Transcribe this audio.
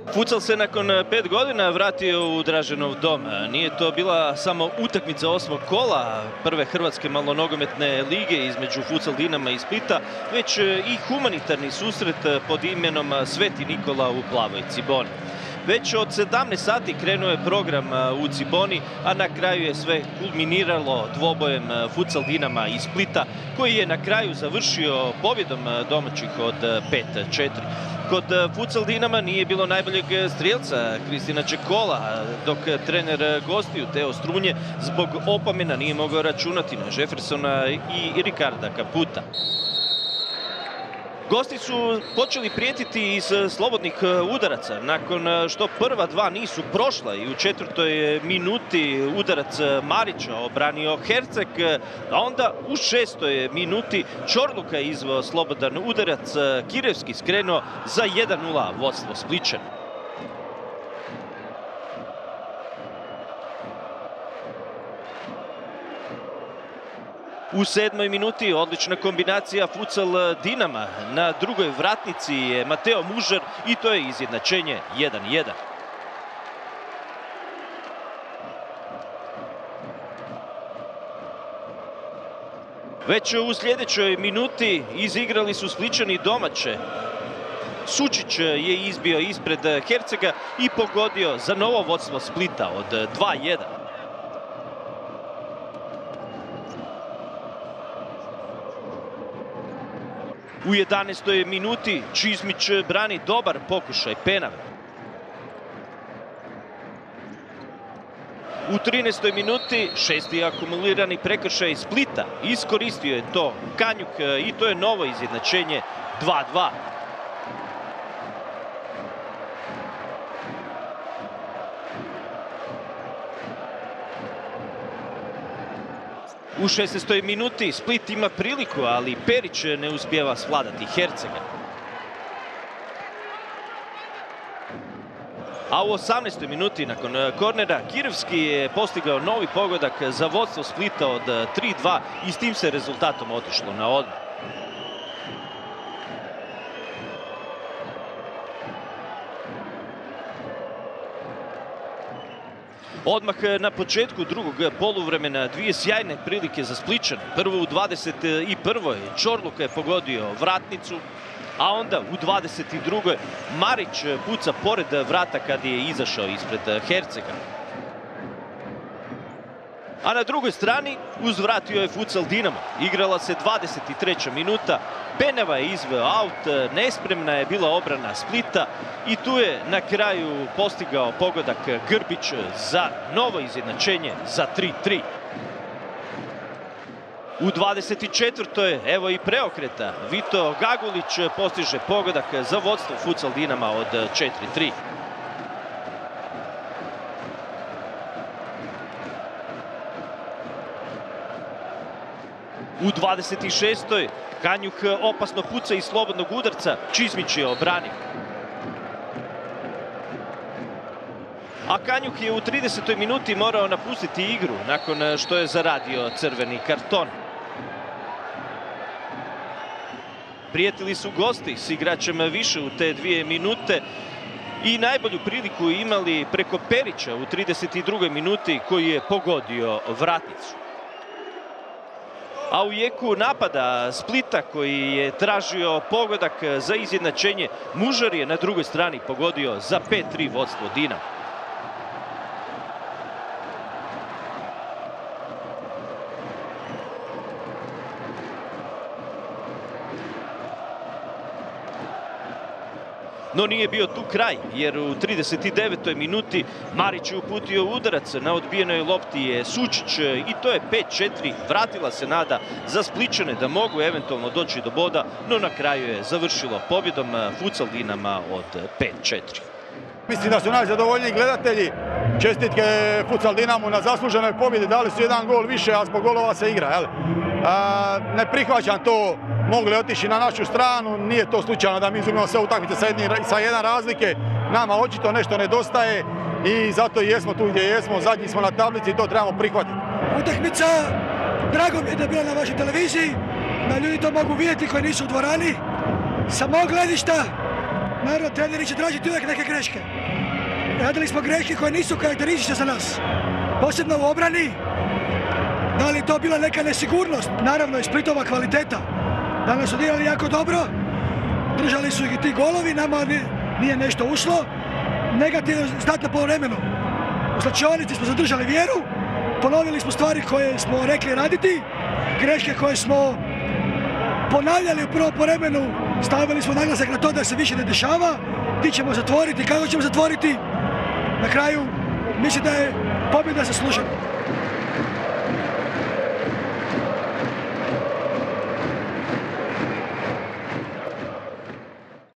Futsal se nakon 5 godina vratio u Draženov dom. Nije to bila samo utakmica 8. kola prve hrvatske malonogometne lige između Futsal Dinama i Splita, već i humanitarni susret pod imenom Sveti Nikola u Plavoj Ciboni. Već od 17 sati krenuo je program u Ciboni, a na kraju je sve kulminiralo dvobojem Futsal Dinama i Splita, koji je na kraju završio pobjedom domaćih od 5-4. Kod Futsal Dinama nije bilo najboljeg strijelca Kristina Čekola, dok trener gostiju Teo Strunje zbog opomena nije mogao računati na Jeffersona i Ricarda Caputa. Gosti su počeli prijetiti iz slobodnih udaraca, nakon što prva dva nisu prošla i u 4. minuti udarac Marića obranio Herceg, a onda u 6. minuti Čorluka izveo slobodan udarac, Kirevski skrenuo za 1:0 vodstvo Splićana. U 7. minuti odlična kombinacija Futsal Dinama. Na drugoj vratnici je Mateo Mužar i to je izjednačenje 1:1. Već u sljedećoj minuti izigrali su Splićani domaće. Sučić je izbio ispred Hercega i pogodio za novo vodstvo Splita od 2:1. U 11. minuti Čizmić brani dobar pokušaj penala. U 13. minuti 6. akumulirani prekršaj Splita. Iskoristio je to Kanjuk i to je novo izjednačenje 2:2. U 16. minuti Split ima priliku, ali Perić ne uspijeva svladati Hercega. A u 18. minuti nakon kornera Kirevski je postigao novi pogodak za vodstvo Splita od 3:2 i s tim se rezultatom otišlo na odmor. Odmah na početku drugog poluvremena dvije sjajne prilike za Splićane. Prvo u 21. Čorluka je pogodio vratnicu, a onda u 22. Marić puca pored vrata kad je izašao ispred Hercega. A na drugoj strani uzvratio je Futsal Dinamo. Igrala se 23. minuta, Peneva je izveo aut, nespremna je bila obrana Splita i tu je na kraju postigao pogodak Grbić za novo izjednačenje za 3:3. U 24. evo i preokreta. Vito Gagulić postiže pogodak za vodstvo Futsal Dinama od 4:3. U 26. Kanjuh opasno puca iz slobodnog udarca, Čizmić je obranio. A Kanjuh je u 30. minuti morao napustiti igru nakon što je zaradio crveni karton. Prijetili su gosti s igračem više u te 2 minute i najbolju priliku imali preko Perića u 32. minuti koji je pogodio vratnicu. A u jeku napada Splita koji je tražio pogodak za izjednačenje, Mužar je na drugoj strani pogodio za 5:3 vodstvo Dinama. No nije bio tu kraj, jer u 39. minuti Marić je uputio udarac, na odbijenoj lopti je Sučić i to je 5:4. Vratila se nada za Splićane da mogu eventualno doći do boda, no na kraju je završilo pobjedom Futsal Dinama od 5:4. Mislim da su najzadovoljniji gledatelji. Čestitke Futsal Dinamu na zasluženoj pobjedi, dali su 1 gol više, a zbog golova se igra. Ne prihvaćam to, mogli otići na našu stranu, nije to slučajno da mi izgubimo sve utakmice sa 1 razlike. Nama očito nešto nedostaje i zato i jesmo tu gdje jesmo, zadnji smo na tablici i to trebamo prihvatiti. Utakmica, drago mi je da je bila na vašoj televiziji, da ljudi to mogu vidjeti koji nisu u dvorani. Sa mog gledišta Naravno, treneri će tražiti uvijek neke greške. Radili smo greške koje nisu karakteristične za nas. Posebno u obrani. Da li je to bila neka nesigurnost? Naravno, i Splitova kvaliteta. Danas su odigrali jako dobro. Držali su ih ti golovi, nama nije nešto ušlo. Negativno znatno po vremenu. U slačionici smo zadržali vjeru. Ponovili smo stvari koje smo rekli raditi. Greške koje smo ponavljali u prvom vremenu. Stavili smo naglasak na to da se više ne dešava. Ti ćemo zatvoriti, kako ćemo zatvoriti. Na kraju mislim da je pobjeda zaslužena.